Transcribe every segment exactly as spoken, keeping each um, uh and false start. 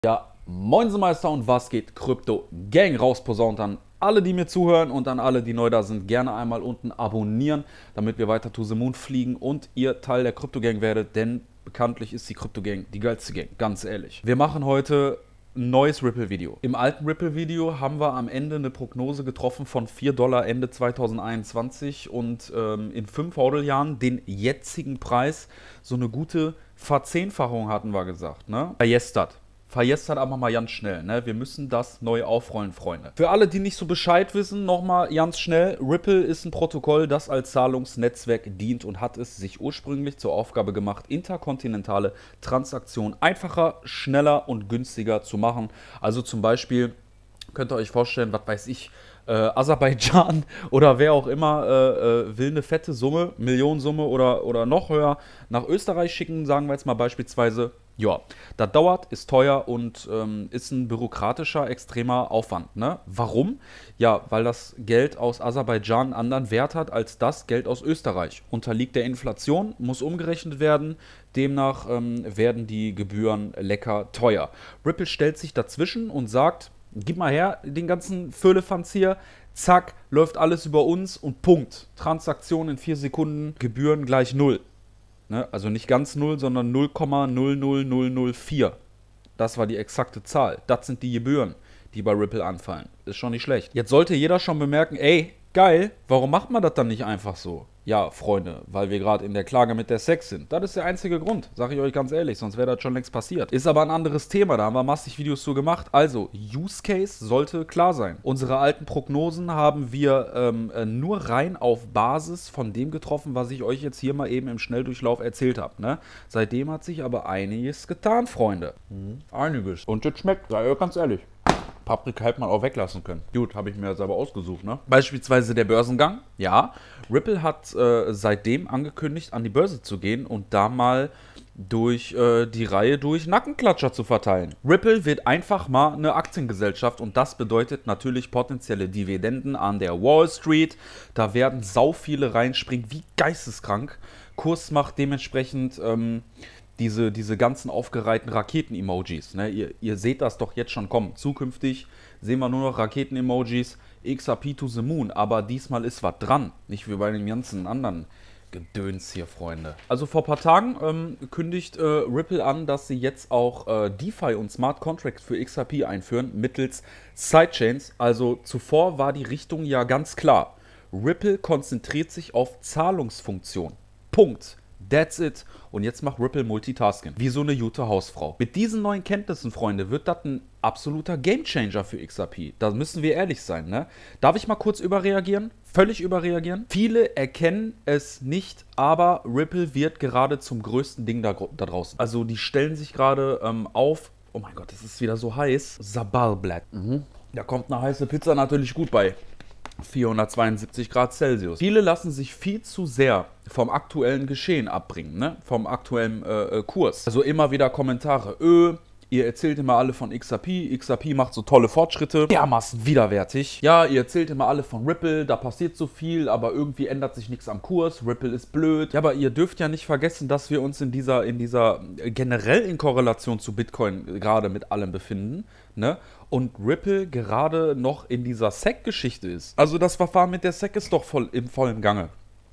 Ja, Moinsenmeister und was geht? Krypto Gang rausposaunt an alle, die mir zuhören und an alle, die neu da sind, gerne einmal unten abonnieren, damit wir weiter to the moon fliegen und ihr Teil der Krypto Gang werdet, denn bekanntlich ist die Krypto Gang die geilste Gang, ganz ehrlich. Wir machen heute ein neues Ripple-Video. Im alten Ripple-Video haben wir am Ende eine Prognose getroffen von vier Dollar Ende zweitausendeinundzwanzig und ähm, in fünf Hodljahren den jetzigen Preis so eine gute Verzehnfachung hatten wir gesagt, ne? Verjestert. Verjestert aber mal ganz schnell, ne? Wir müssen das neu aufrollen, Freunde. Für alle, die nicht so Bescheid wissen, nochmal ganz schnell. Ripple ist ein Protokoll, das als Zahlungsnetzwerk dient und hat es sich ursprünglich zur Aufgabe gemacht, interkontinentale Transaktionen einfacher, schneller und günstiger zu machen. Also zum Beispiel könnt ihr euch vorstellen, was weiß ich, äh, Aserbaidschan oder wer auch immer äh, äh, will eine fette Summe, Millionensumme oder, oder noch höher nach Österreich schicken, sagen wir jetzt mal beispielsweise. Ja, das dauert, ist teuer und ähm, ist ein bürokratischer, extremer Aufwand. Ne? Warum? Ja, weil das Geld aus Aserbaidschan einen anderen Wert hat als das Geld aus Österreich. Unterliegt der Inflation, muss umgerechnet werden. Demnach ähm, werden die Gebühren lecker teuer. Ripple stellt sich dazwischen und sagt, gib mal her den ganzen Firlefanz hier. Zack, läuft alles über uns und Punkt. Transaktion in vier Sekunden, Gebühren gleich null. Ne? Also nicht ganz null, sondern null Komma null null null null vier. Das war die exakte Zahl. Das sind die Gebühren, die bei Ripple anfallen. Ist schon nicht schlecht. Jetzt sollte jeder schon bemerken, ey, geil, warum macht man das dann nicht einfach so? Ja, Freunde, weil wir gerade in der Klage mit der S E C sind. Das ist der einzige Grund, sage ich euch ganz ehrlich, sonst wäre das schon längst passiert. Ist aber ein anderes Thema, da haben wir massig Videos zu gemacht. Also, Use Case sollte klar sein. Unsere alten Prognosen haben wir ähm, nur rein auf Basis von dem getroffen, was ich euch jetzt hier mal eben im Schnelldurchlauf erzählt habe. Ne? Seitdem hat sich aber einiges getan, Freunde. Mhm. Einiges. Und das schmeckt, sei euch ganz ehrlich. Paprika hätte man auch weglassen können. Gut, habe ich mir jetzt aber ausgesucht, ne? Beispielsweise der Börsengang. Ja, Ripple hat äh, seitdem angekündigt, an die Börse zu gehen und da mal durch äh, die Reihe durch Nackenklatscher zu verteilen. Ripple wird einfach mal eine Aktiengesellschaft und das bedeutet natürlich potenzielle Dividenden an der Wall Street. Da werden sau viele reinspringen, wie geisteskrank. Kurs macht dementsprechend ähm, Diese, diese ganzen aufgereihten Raketen-Emojis. Ne? Ihr, ihr seht das doch jetzt schon kommen. Zukünftig sehen wir nur noch Raketen-Emojis, X R P to the Moon. Aber diesmal ist was dran. Nicht wie bei den ganzen anderen Gedöns hier, Freunde. Also vor ein paar Tagen ähm, kündigt äh, Ripple an, dass sie jetzt auch äh, DeFi und Smart Contracts für X R P einführen mittels Sidechains. Also zuvor war die Richtung ja ganz klar. Ripple konzentriert sich auf Zahlungsfunktion. Punkt. That's it. Und jetzt macht Ripple Multitasking. Wie so eine gute Hausfrau. Mit diesen neuen Kenntnissen, Freunde, wird das ein absoluter Gamechanger für X R P. Da müssen wir ehrlich sein, ne? Darf ich mal kurz überreagieren? Völlig überreagieren? Viele erkennen es nicht, aber Ripple wird gerade zum größten Ding da, da draußen. Also die stellen sich gerade ähm, auf. Oh mein Gott, das ist wieder so heiß. Sabalblatt. Mhm. Da kommt eine heiße Pizza natürlich gut bei. vierhundertzweiundsiebzig Grad Celsius. Viele lassen sich viel zu sehr vom aktuellen Geschehen abbringen, ne? Vom aktuellen äh, Kurs. Also immer wieder Kommentare, öh, ihr erzählt immer alle von X R P, X R P macht so tolle Fortschritte, dermaßen widerwärtig. Ja, ihr erzählt immer alle von Ripple, da passiert so viel, aber irgendwie ändert sich nichts am Kurs, Ripple ist blöd. Ja, aber ihr dürft ja nicht vergessen, dass wir uns in dieser, in dieser generell in Korrelation zu Bitcoin gerade mit allem befinden, ne? Und Ripple gerade noch in dieser S E C-Geschichte ist. Also das Verfahren mit der S E C ist doch voll im vollen Gange.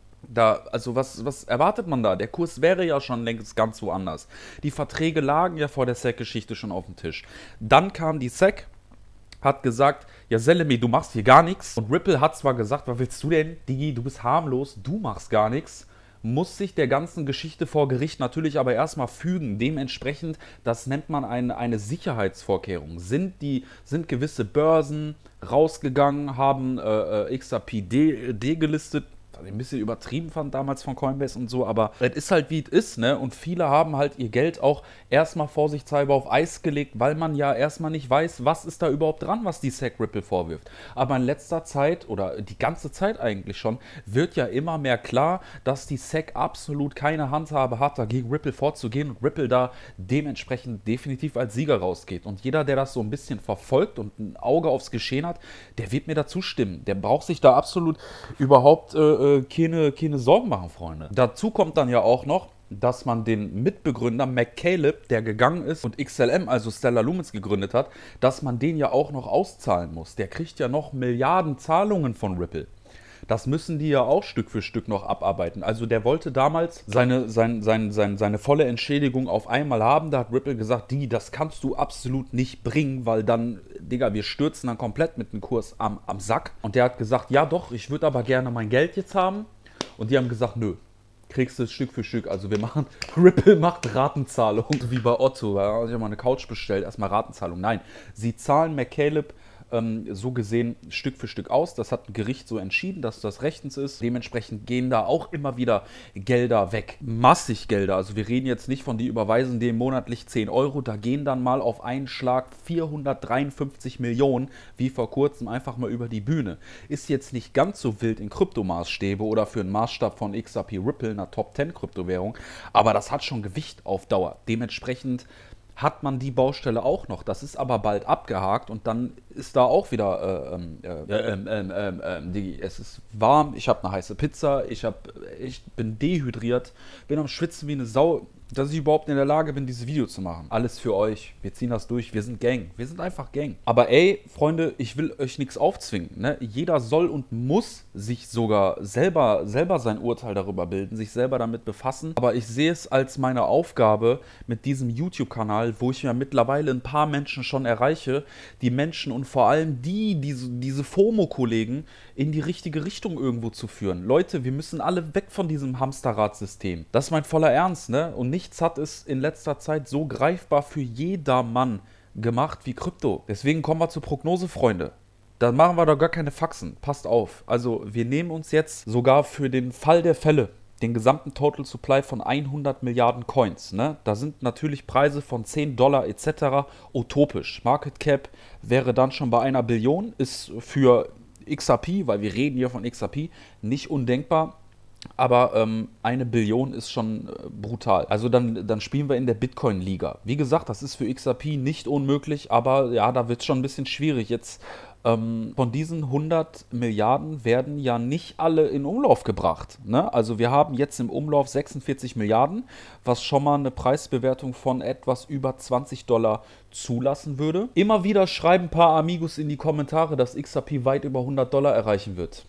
Da, also was, was erwartet man da? Der Kurs wäre ja schon längst ganz woanders. Die Verträge lagen ja vor der S E C-Geschichte schon auf dem Tisch. Dann kam die S E C, hat gesagt, ja Selemi, du machst hier gar nichts. Und Ripple hat zwar gesagt, was willst du denn? Digi, du bist harmlos, du machst gar nichts. Muss sich der ganzen Geschichte vor Gericht natürlich aber erstmal fügen. Dementsprechend, das nennt man eine, eine Sicherheitsvorkehrung. Sind, die, sind gewisse Börsen rausgegangen, haben äh, X R P de, degelistet, was ich ein bisschen übertrieben fand damals von Coinbase und so, aber es ist halt wie es ist, ne? Und viele haben halt ihr Geld auch erstmal vorsichtshalber auf Eis gelegt, weil man ja erstmal nicht weiß, was ist da überhaupt dran, was die S E C Ripple vorwirft. Aber in letzter Zeit, oder die ganze Zeit eigentlich schon, wird ja immer mehr klar, dass die S E C absolut keine Handhabe hat, dagegen Ripple vorzugehen und Ripple da dementsprechend definitiv als Sieger rausgeht. Und jeder, der das so ein bisschen verfolgt und ein Auge aufs Geschehen hat, der wird mir da zustimmen. Der braucht sich da absolut überhaupt äh, keine, keine Sorgen machen, Freunde. Dazu kommt dann ja auch noch, dass man den Mitbegründer McCaleb, der gegangen ist und X L M, also Stellar Lumens, gegründet hat, dass man den ja auch noch auszahlen muss. Der kriegt ja noch Milliarden Zahlungen von Ripple. Das müssen die ja auch Stück für Stück noch abarbeiten. Also der wollte damals seine, sein, sein, sein, seine volle Entschädigung auf einmal haben. Da hat Ripple gesagt, die, das kannst du absolut nicht bringen, weil dann, Digga, wir stürzen dann komplett mit dem Kurs am, am Sack. Und der hat gesagt, ja doch, ich würde aber gerne mein Geld jetzt haben. Und die haben gesagt, nö, kriegst du es Stück für Stück. Also wir machen, Ripple macht Ratenzahlung. Wie bei Otto, da habe ich mal eine Couch bestellt, erstmal Ratenzahlung. Nein, sie zahlen McCaleb ähm, so gesehen Stück für Stück aus. Das hat ein Gericht so entschieden, dass das rechtens ist. Dementsprechend gehen da auch immer wieder Gelder weg. Massig Gelder. Also wir reden jetzt nicht von, die überweisen dem monatlich zehn Euro. Da gehen dann mal auf einen Schlag vierhundertdreiundfünfzig Millionen, wie vor kurzem, einfach mal über die Bühne. Ist jetzt nicht ganz so wild in Kryptomaßstäbe oder für einen Maßstab von X R P Ripple, einer Top zehn Kryptowährung. Aber das hat schon Gewicht auf Dauer. Dementsprechend hat man die Baustelle auch noch. Das ist aber bald abgehakt und dann ist da auch wieder, äh, ähm, äh, ähm, ähm, ähm, ähm, die, es ist warm, ich habe eine heiße Pizza, ich, hab, ich bin dehydriert, bin am Schwitzen wie eine Sau, dass ich überhaupt in der Lage bin, dieses Video zu machen. Alles für euch, wir ziehen das durch, wir sind Gang, wir sind einfach Gang. Aber ey, Freunde, ich will euch nichts aufzwingen. Ne? Jeder soll und muss sich sogar selber, selber sein Urteil darüber bilden, sich selber damit befassen. Aber ich sehe es als meine Aufgabe mit diesem YouTube-Kanal, wo ich ja mittlerweile ein paar Menschen schon erreiche, die Menschen und vor allem die, diese, diese FOMO-Kollegen in die richtige Richtung irgendwo zu führen. Leute, wir müssen alle weg von diesem Hamsterrad-System. Das ist mein voller Ernst, ne? Und nichts hat es in letzter Zeit so greifbar für jedermann gemacht wie Krypto. Deswegen kommen wir zur Prognose, Freunde. Da machen wir doch gar keine Faxen. Passt auf. Also wir nehmen uns jetzt sogar für den Fall der Fälle den gesamten Total Supply von hundert Milliarden Coins. Ne? Da sind natürlich Preise von zehn Dollar et cetera utopisch. Market Cap wäre dann schon bei einer Billion. Ist für X R P, weil wir reden hier von X R P, nicht undenkbar. Aber ähm, eine Billion ist schon äh, brutal. Also dann, dann spielen wir in der Bitcoin-Liga. Wie gesagt, das ist für X R P nicht unmöglich, aber ja, da wird es schon ein bisschen schwierig. Jetzt ähm, von diesen hundert Milliarden werden ja nicht alle in Umlauf gebracht. Ne? Also wir haben jetzt im Umlauf sechsundvierzig Milliarden, was schon mal eine Preisbewertung von etwas über zwanzig Dollar zulassen würde. Immer wieder schreiben ein paar Amigos in die Kommentare, dass X R P weit über hundert Dollar erreichen wird.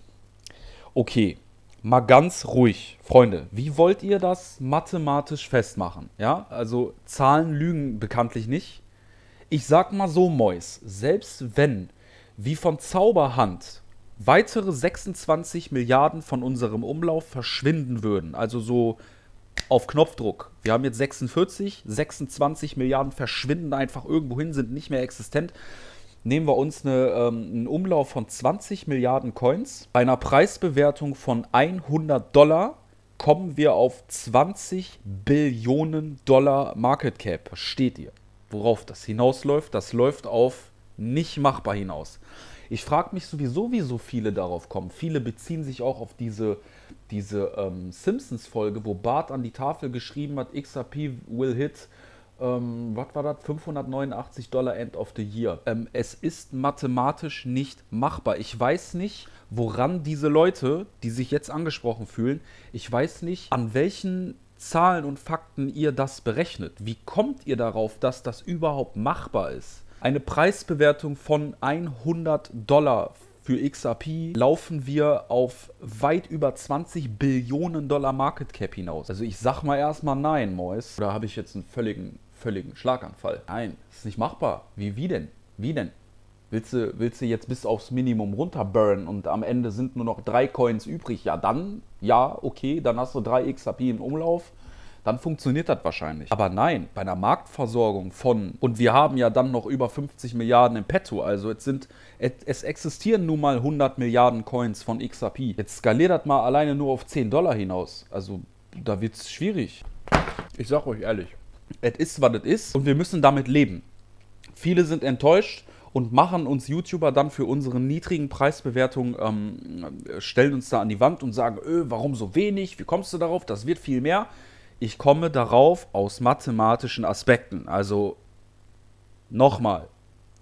Okay. Mal ganz ruhig, Freunde, wie wollt ihr das mathematisch festmachen? Ja, also Zahlen lügen bekanntlich nicht. Ich sag mal so, Mois, selbst wenn, wie von Zauberhand, weitere sechsundzwanzig Milliarden von unserem Umlauf verschwinden würden, also so auf Knopfdruck. Wir haben jetzt sechsundvierzig, sechsundzwanzig Milliarden verschwinden einfach irgendwo hin, sind nicht mehr existent. Nehmen wir uns eine, ähm, einen Umlauf von zwanzig Milliarden Coins. Bei einer Preisbewertung von hundert Dollar kommen wir auf zwanzig Billionen Dollar Market Cap. Versteht ihr, worauf das hinausläuft? Das läuft auf nicht machbar hinaus. Ich frage mich sowieso, wie so viele darauf kommen. Viele beziehen sich auch auf diese, diese ähm, Simpsons-Folge, wo Bart an die Tafel geschrieben hat, X R P will hit... Ähm, was war das? fünfhundertneunundachtzig Dollar End of the Year. Ähm, es ist mathematisch nicht machbar. Ich weiß nicht, woran diese Leute, die sich jetzt angesprochen fühlen, ich weiß nicht, an welchen Zahlen und Fakten ihr das berechnet. Wie kommt ihr darauf, dass das überhaupt machbar ist? Eine Preisbewertung von hundert Dollar für X R P laufen wir auf weit über zwanzig Billionen Dollar Market Cap hinaus. Also ich sag mal erstmal nein, Mois. Oder habe ich jetzt einen völligen, völligen Schlaganfall? Nein, das ist nicht machbar. Wie, wie denn? Wie denn? Willst du, willst du jetzt bis aufs Minimum runterburnen und am Ende sind nur noch drei Coins übrig? Ja, dann, ja, okay, dann hast du drei X R P im Umlauf. Dann funktioniert das wahrscheinlich. Aber nein, bei einer Marktversorgung von, und wir haben ja dann noch über fünfzig Milliarden im Petto, also es sind, es existieren nun mal hundert Milliarden Coins von X R P. Jetzt skaliert das mal alleine nur auf zehn Dollar hinaus. Also da wird es schwierig. Ich sag euch ehrlich, es ist, was es ist und wir müssen damit leben. Viele sind enttäuscht und machen uns YouTuber dann für unsere niedrigen Preisbewertungen, ähm, stellen uns da an die Wand und sagen, öh, warum so wenig, wie kommst du darauf, das wird viel mehr. Ich komme darauf aus mathematischen Aspekten. Also nochmal,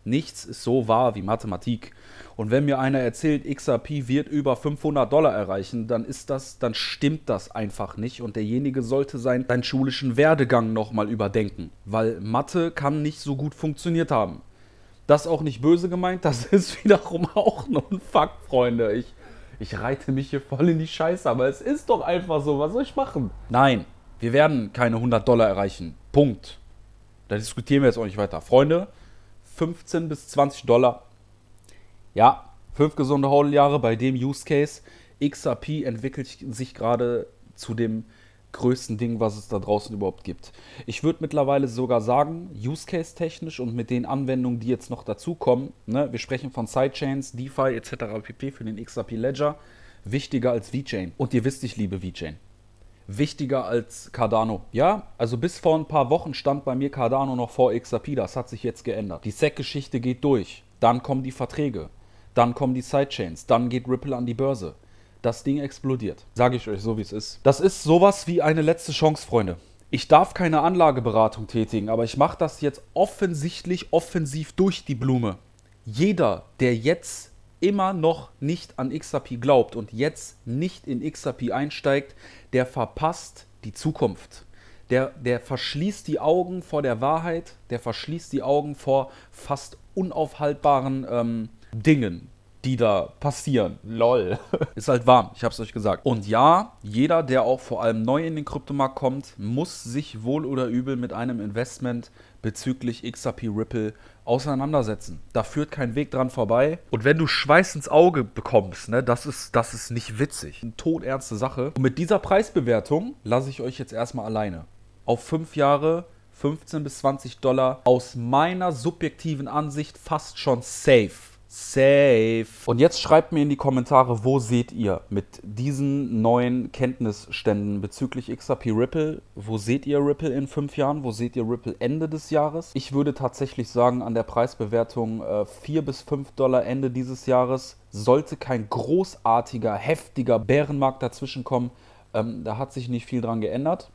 Nichts ist so wahr wie Mathematik. Und wenn mir einer erzählt, X R P wird über fünfhundert Dollar erreichen, dann ist das, dann stimmt das einfach nicht. Und derjenige sollte seinen, seinen schulischen Werdegang nochmal überdenken. Weil Mathe kann nicht so gut funktioniert haben. Das auch nicht böse gemeint, das ist wiederum auch nur ein Fakt, Freunde. Ich, ich reite mich hier voll in die Scheiße, aber es ist doch einfach so, was soll ich machen? Nein, wir werden keine hundert Dollar erreichen. Punkt. Da diskutieren wir jetzt auch nicht weiter. Freunde, fünfzehn bis zwanzig Dollar. Ja, fünf gesunde Hodeljahre bei dem Use Case. X R P entwickelt sich gerade zu dem größten Ding, was es da draußen überhaupt gibt. Ich würde mittlerweile sogar sagen, Use Case technisch und mit den Anwendungen, die jetzt noch dazukommen, ne, wir sprechen von Sidechains, DeFi et cetera pp. Für den X R P Ledger, wichtiger als VeChain. Und ihr wisst, ich liebe VeChain. Wichtiger als Cardano. Ja, also bis vor ein paar Wochen stand bei mir Cardano noch vor X R P, das hat sich jetzt geändert. Die S E C-Geschichte geht durch, dann kommen die Verträge, dann kommen die Sidechains, dann geht Ripple an die Börse. Das Ding explodiert. Sage ich euch so, wie es ist. Das ist sowas wie eine letzte Chance, Freunde. Ich darf keine Anlageberatung tätigen, aber ich mache das jetzt offensichtlich offensiv durch die Blume. Jeder, der jetzt immer noch nicht an X R P glaubt und jetzt nicht in X R P einsteigt, der verpasst die Zukunft. Der, der verschließt die Augen vor der Wahrheit, der verschließt die Augen vor fast unaufhaltbaren ähm, Dingen, die da passieren. Lol. Ist halt warm, ich hab's euch gesagt. Und ja, jeder, der auch vor allem neu in den Kryptomarkt kommt, muss sich wohl oder übel mit einem Investment bezüglich X R P Ripple auseinandersetzen. Da führt kein Weg dran vorbei. Und wenn du Schweiß ins Auge bekommst, ne, das ist, das ist nicht witzig. Eine todernste Sache. Und mit dieser Preisbewertung lasse ich euch jetzt erstmal alleine. Auf fünf Jahre fünfzehn bis zwanzig Dollar. Aus meiner subjektiven Ansicht fast schon safe. Safe. Und jetzt schreibt mir in die Kommentare, wo seht ihr mit diesen neuen Kenntnisständen bezüglich X R P Ripple? Wo seht ihr Ripple in fünf Jahren? Wo seht ihr Ripple Ende des Jahres? Ich würde tatsächlich sagen, an der Preisbewertung äh, vier bis fünf Dollar Ende dieses Jahres. Sollte kein großartiger, heftiger Bärenmarkt dazwischen kommen, ähm, da hat sich nicht viel dran geändert.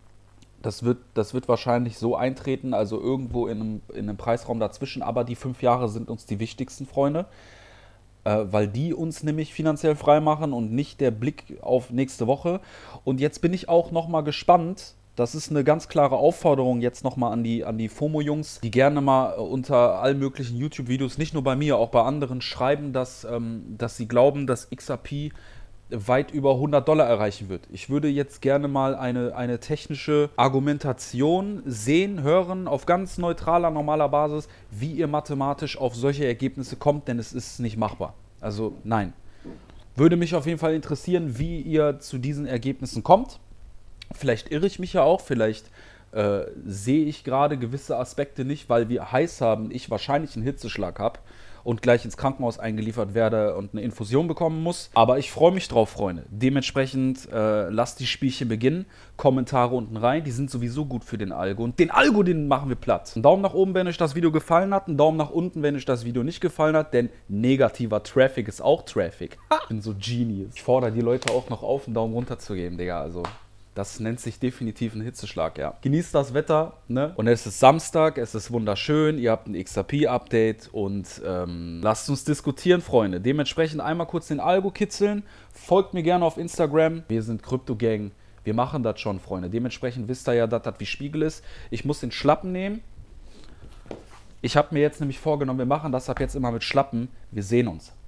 Das wird, das wird wahrscheinlich so eintreten, also irgendwo in einem, in einem Preisraum dazwischen. Aber die fünf Jahre sind uns die wichtigsten, Freunde, äh, weil die uns nämlich finanziell frei machen und nicht der Blick auf nächste Woche. Und jetzt bin ich auch nochmal gespannt. Das ist eine ganz klare Aufforderung jetzt nochmal an die, an die FOMO-Jungs, die gerne mal unter allen möglichen YouTube-Videos, nicht nur bei mir, auch bei anderen, schreiben, dass, ähm, dass sie glauben, dass X R P weit über hundert Dollar erreichen wird. Ich würde jetzt gerne mal eine, eine technische Argumentation sehen, hören, auf ganz neutraler, normaler Basis, wie ihr mathematisch auf solche Ergebnisse kommt, denn es ist nicht machbar. Also nein. Würde mich auf jeden Fall interessieren, wie ihr zu diesen Ergebnissen kommt. Vielleicht irre ich mich ja auch, vielleicht äh, sehe ich gerade gewisse Aspekte nicht, weil wir heiß haben, ich wahrscheinlich einen Hitzeschlag habe und gleich ins Krankenhaus eingeliefert werde und eine Infusion bekommen muss. Aber ich freue mich drauf, Freunde. Dementsprechend äh, lasst die Spielchen beginnen. Kommentare unten rein, die sind sowieso gut für den Algo. Und den Algo, den machen wir platt. Einen Daumen nach oben, wenn euch das Video gefallen hat. Einen Daumen nach unten, wenn euch das Video nicht gefallen hat. Denn negativer Traffic ist auch Traffic. Ich bin so Genius. Ich fordere die Leute auch noch auf, einen Daumen runter zu geben, Digga. Also das nennt sich definitiv ein Hitzeschlag, ja. Genießt das Wetter, ne? Und es ist Samstag, es ist wunderschön, ihr habt ein X R P-Update und ähm, lasst uns diskutieren, Freunde. Dementsprechend einmal kurz den Algo kitzeln. Folgt mir gerne auf Instagram. Wir sind Crypto Gang. Wir machen das schon, Freunde. Dementsprechend wisst ihr ja, dass das wie Spiegel ist. Ich muss den Schlappen nehmen. Ich habe mir jetzt nämlich vorgenommen, wir machen das ab jetzt immer mit Schlappen. Wir sehen uns.